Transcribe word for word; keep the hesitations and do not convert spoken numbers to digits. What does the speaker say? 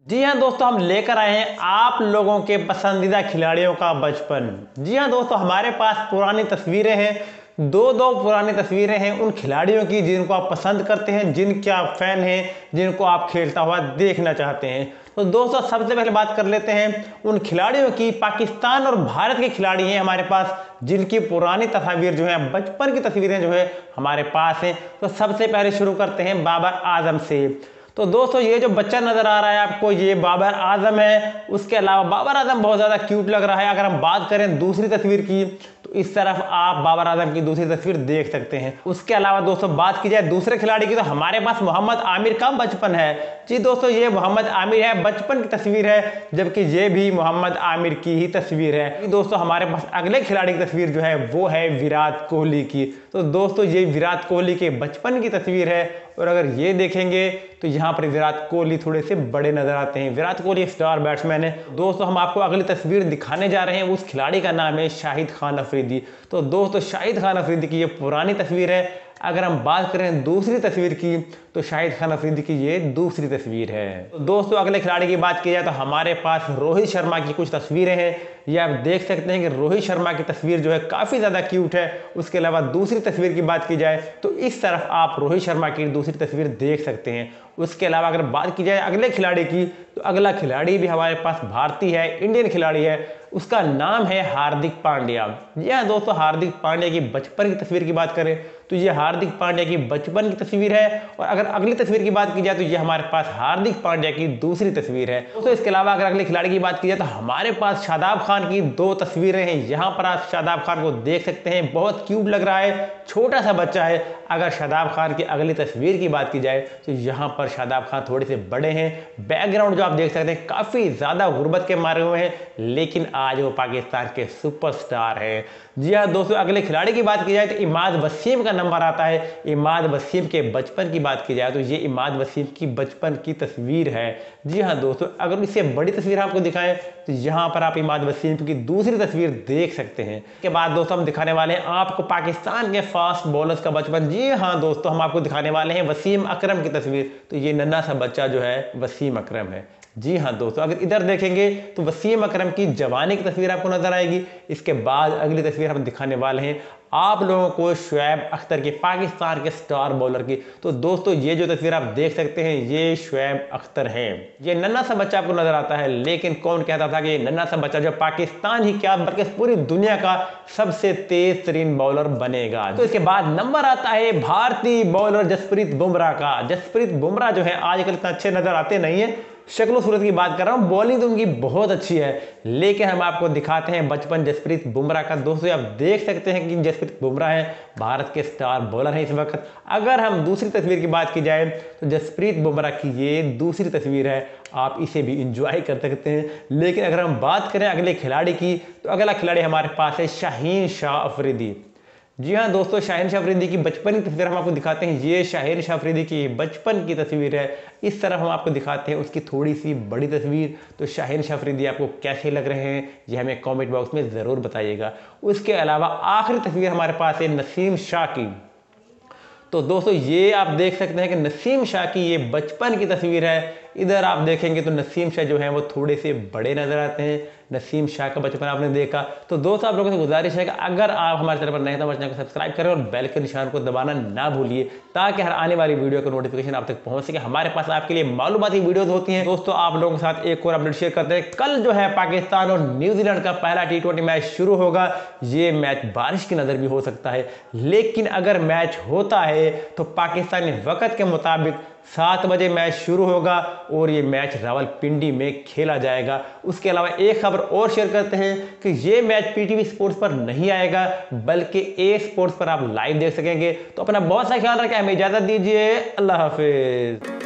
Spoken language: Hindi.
जी हाँ दोस्तों, हम लेकर आए हैं आप लोगों के पसंदीदा खिलाड़ियों का बचपन। जी हाँ दोस्तों, हमारे पास पुरानी तस्वीरें हैं, दो दो पुरानी तस्वीरें हैं उन खिलाड़ियों की जिनको आप पसंद करते हैं, जिनके आप फैन हैं, जिनको आप खेलता हुआ देखना चाहते हैं। तो दोस्तों सबसे पहले बात कर लेते हैं उन खिलाड़ियों की। पाकिस्तान और भारत के खिलाड़ी हैं हमारे पास जिनकी पुरानी तस्वीर जो है, बचपन की तस्वीरें जो है हमारे पास हैं। तो सबसे पहले शुरू करते हैं बाबर आजम से। तो दोस्तों ये जो बच्चा नजर आ रहा है आपको, ये बाबर आजम है। उसके अलावा बाबर आजम बहुत ज्यादा क्यूट लग रहा है। अगर हम बात करें दूसरी तस्वीर की तो इस तरफ आप बाबर आजम की दूसरी तस्वीर देख सकते हैं। उसके अलावा दोस्तों बात की जाए दूसरे खिलाड़ी की तो हमारे पास मोहम्मद आमिर का बचपन है। जी दोस्तों, ये मोहम्मद आमिर है, बचपन की तस्वीर है, जबकि ये भी मोहम्मद आमिर की ही तस्वीर है। दोस्तों हमारे पास अगले खिलाड़ी की तस्वीर जो है वो है विराट कोहली की। तो दोस्तों ये विराट कोहली के बचपन की तस्वीर है। और अगर ये देखेंगे तो यहाँ पर विराट कोहली थोड़े से बड़े नजर आते हैं। विराट कोहली स्टार बैट्समैन है। दोस्तों हम आपको अगली तस्वीर दिखाने जा रहे हैं, उस खिलाड़ी का नाम है शाहिद खान अफरीदी। तो दोस्तों शाहिद खान अफरीदी की ये पुरानी तस्वीर है। अगर हम बात करें दूसरी तस्वीर की तो शाहिद खान अफरीदी की ये दूसरी तस्वीर है। तो दोस्तों अगले खिलाड़ी की बात की जाए तो हमारे पास रोहित शर्मा की कुछ तस्वीरें हैं। ये आप देख सकते हैं कि रोहित शर्मा की तस्वीर जो है काफी ज्यादा क्यूट है। उसके अलावा दूसरी तस्वीर की बात की जाए तो इस तरफ आप रोहित शर्मा की दूसरी तस्वीर देख सकते हैं। उसके अलावा अगर बात की जाए अगले खिलाड़ी की तो अगला खिलाड़ी भी हमारे पास भारतीय है, इंडियन खिलाड़ी है। उसका नाम है हार्दिक पांड्या। जी हाँ दोस्तों, हार्दिक पांड्या की बचपन की तस्वीर की बात करें तो ये हार्दिक पांड्या की बचपन की तस्वीर है। और अगर अगली तस्वीर की बात की जाए तो ये हमारे पास हार्दिक पांड्या की दूसरी तस्वीर है। दोस्तों इसके अलावा अगर अगले खिलाड़ी की बात की जाए तो हमारे पास शादाब खान की दो तस्वीरें हैं। यहाँ पर आप शादाब खान को देख सकते हैं, बहुत क्यूट लग रहा है, छोटा सा बच्चा है। अगर शादाब खान की अगली तस्वीर की बात की जाए तो यहाँ पर शादाब खान थोड़े से बड़े हैं। बैकग्राउंड जो आप देख सकते हैं काफी ज्यादा गुर्बत के मारे हुए हैं, लेकिन आज वो पाकिस्तान के सुपरस्टार हैं। जी हाँ दोस्तों, अगले खिलाड़ी की बात की जाए तो इमाद वसीम का नंबर आता है। इमाद वसीम के बचपन की बात की जाए तो ये इमाद वसीम की बचपन की तस्वीर है। जी हाँ दोस्तों, अगर इससे बड़ी तस्वीर आपको दिखाएं तो यहाँ पर आप इमाद वसीम की दूसरी तस्वीर देख सकते हैं। इसके बाद दोस्तों हम दिखाने वाले हैं आपको पाकिस्तान के फास्ट बॉलर्स का बचपन। जी हाँ दोस्तों, हम आपको दिखाने वाले हैं वसीम अकरम की तस्वीर। तो ये नन्हा सा बच्चा जो है वसीम अकरम है। जी हाँ दोस्तों, अगर इधर देखेंगे तो वसीम अकरम की जवानी की तस्वीर आपको नजर आएगी। इसके बाद अगली तस्वीर हम दिखाने वाले हैं आप लोगों को शुएब अख्तर की, पाकिस्तान के स्टार बॉलर की। तो दोस्तों ये जो तस्वीर आप देख सकते हैं ये शुएब अख्तर है। ये नन्हा सा बच्चा आपको नजर आता है, लेकिन कौन कहता था कि ये नन्हा सा बच्चा जो पाकिस्तान ही क्या बल्कि पूरी दुनिया का सबसे तेज तरीन बॉलर बनेगा। तो इसके बाद नंबर आता है भारतीय बॉलर जसप्रीत बुमराह का। जसप्रीत बुमराह जो है आजकल इतना अच्छे नजर आते नहीं है, शक्ल सूरत की बात कर रहा हूं, बॉलिंग तो उनकी बहुत अच्छी है, लेकिन हम आपको दिखाते हैं बचपन जसप्रीत बुमराह का। दोस्तों आप देख सकते हैं कि जसप्रीत बुमराह है, भारत के स्टार बॉलर हैं इस वक्त। अगर हम दूसरी तस्वीर की बात की जाए तो जसप्रीत बुमराह की ये दूसरी तस्वीर है, आप इसे भी इंजॉय कर सकते हैं। लेकिन अगर हम बात करें अगले खिलाड़ी की तो अगला खिलाड़ी हमारे पास है शाहीन शाह अफरीदी। जी हाँ दोस्तों, शाहीन शाह अफरीदी की बचपन की तस्वीर हम आपको दिखाते हैं। ये शाहीन शाह अफरीदी की बचपन की तस्वीर है। इस तरफ हम आपको दिखाते हैं उसकी थोड़ी सी बड़ी तस्वीर। तो शाहीन शाह अफरीदी आपको कैसे लग रहे हैं ये हमें कमेंट बॉक्स में ज़रूर बताइएगा। उसके अलावा आखिरी तस्वीर हमारे पास है नसीम शाह की। तो दोस्तों ये आप देख सकते हैं कि नसीम शाह की ये बचपन की तस्वीर है। इधर आप देखेंगे तो नसीम शाह जो है वो थोड़े से बड़े नजर आते हैं। नसीम शाह का बचपन आपने देखा। तो दोस्तों आप लोगों से गुजारिश है कि अगर आप हमारे चैनल पर नए हैं तो हमारे चैनल को सब्सक्राइब करें और बेल के निशान को दबाना ना भूलिए, ताकि हर आने वाली वीडियो का नोटिफिकेशन आप तक पहुंच सके। हमारे पास आपके लिए मालूमाती वीडियोस होती हैं। दोस्तों आप लोगों के साथ एक और अपडेट शेयर करते हैं। कल जो है पाकिस्तान और न्यूजीलैंड का पहला टी ट्वेंटी मैच शुरू होगा। ये मैच बारिश की नजर भी हो सकता है, लेकिन अगर मैच होता है तो पाकिस्तानी वक्त के मुताबिक सात बजे मैच शुरू होगा और ये मैच रावलपिंडी में खेला जाएगा। उसके अलावा एक खबर और शेयर करते हैं कि ये मैच पीटीवी स्पोर्ट्स पर नहीं आएगा, बल्कि ए स्पोर्ट्स पर आप लाइव देख सकेंगे। तो अपना बहुत सा ख्याल रखें, हमें इजाजत दीजिए। अल्लाह हाफिज।